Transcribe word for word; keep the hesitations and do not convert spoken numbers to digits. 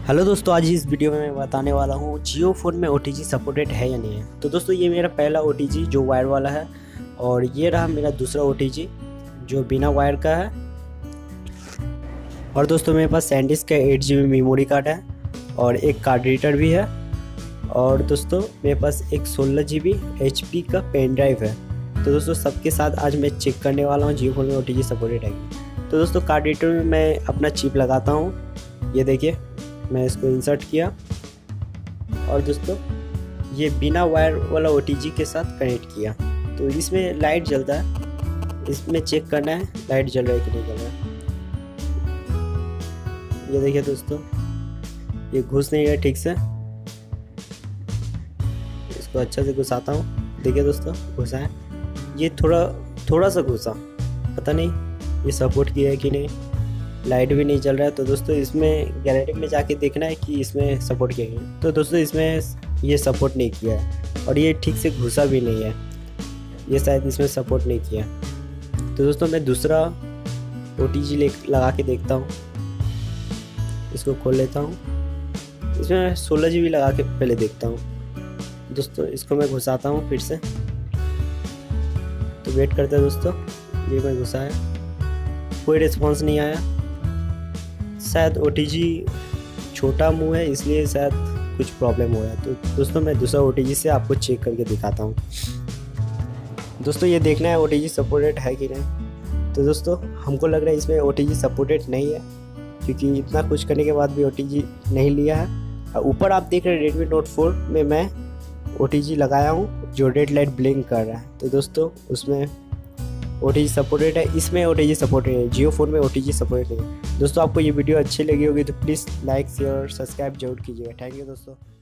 Hello दोस्तों, आज इस वीडियो में मैं बताने वाला हूँ जियो फ़ोन में ओ टी जी सपोर्टेड है या नहीं है। तो दोस्तों ये मेरा पहला ओ टी जी जो वायर वाला है और ये रहा मेरा दूसरा ओ टी जी जो बिना वायर का है। और दोस्तों मेरे पास सैंडिस्क का eight G B memory card है और एक कार्ड रीडर भी है। और दोस्तों मेरे पास एक सोलह जी बी एच पी का पेन ड्राइव है। तो दोस्तों सबके साथ आज मैं चेक करने वाला हूँ जियो फ़ोन में ओ टी जी सपोर्टेड है। तो दोस्तों कार्ड रीडर में मैं अपना चिप लगाता हूँ। ये देखिए मैं इसको इंसर्ट किया और दोस्तों ये बिना वायर वाला ओ टी जी के साथ कनेक्ट किया। तो इसमें लाइट जलता है, इसमें चेक करना है लाइट जल रहा है कि नहीं जल रहा है। ये देखिए दोस्तों ये घुस नहीं रहा ठीक से, इसको अच्छा से घुसाता हूँ। देखिए दोस्तों घुसा है, ये थोड़ा थोड़ा सा घुसा, पता नहीं ये सपोर्ट किया है कि नहीं। लाइट भी नहीं चल रहा है। तो दोस्तों इसमें गैलरी में जाके देखना है कि इसमें सपोर्ट किया है। तो दोस्तों इसमें ये सपोर्ट नहीं किया है और ये ठीक से घुसा भी नहीं है, ये शायद इसमें सपोर्ट नहीं किया। तो दोस्तों मैं दूसरा ओ टी जी ले लगा के देखता हूँ। इसको खोल लेता हूँ, इसमें सोलह जी बी लगा के पहले देखता हूँ। दोस्तों इसको मैं घुसाता हूँ फिर से। तो वेट करते हैं दोस्तों, ये मैं घुसा है, कोई रिस्पॉन्स नहीं आया। शायद ओ टी जी छोटा मुंह है इसलिए शायद कुछ प्रॉब्लम हुआ है। तो दोस्तों मैं दूसरा ओ टी जी से आपको चेक करके दिखाता हूँ। दोस्तों ये देखना है ओ टी जी सपोर्टेड है कि नहीं। तो दोस्तों हमको लग रहा है इसमें ओ टी जी सपोर्टेड नहीं है, क्योंकि इतना कुछ करने के बाद भी ओ टी जी नहीं लिया है। ऊपर आप देख रहे हैं रेडमी नोट फोर में मैं ओ टी जी लगाया हूँ जो रेड लाइट ब्लिंक कर रहा है। तो दोस्तों उसमें ओ टी जी सपोर्टेड है, इसमें ओ टी जी सपोर्टेड है, जियो फ़ोन में ओ टी जी सपोर्टेड है। दोस्तों आपको ये वीडियो अच्छी लगी होगी तो प्लीज़ लाइक शेयर और सब्सक्राइब जरूर कीजिएगा। थैंक यू दोस्तों।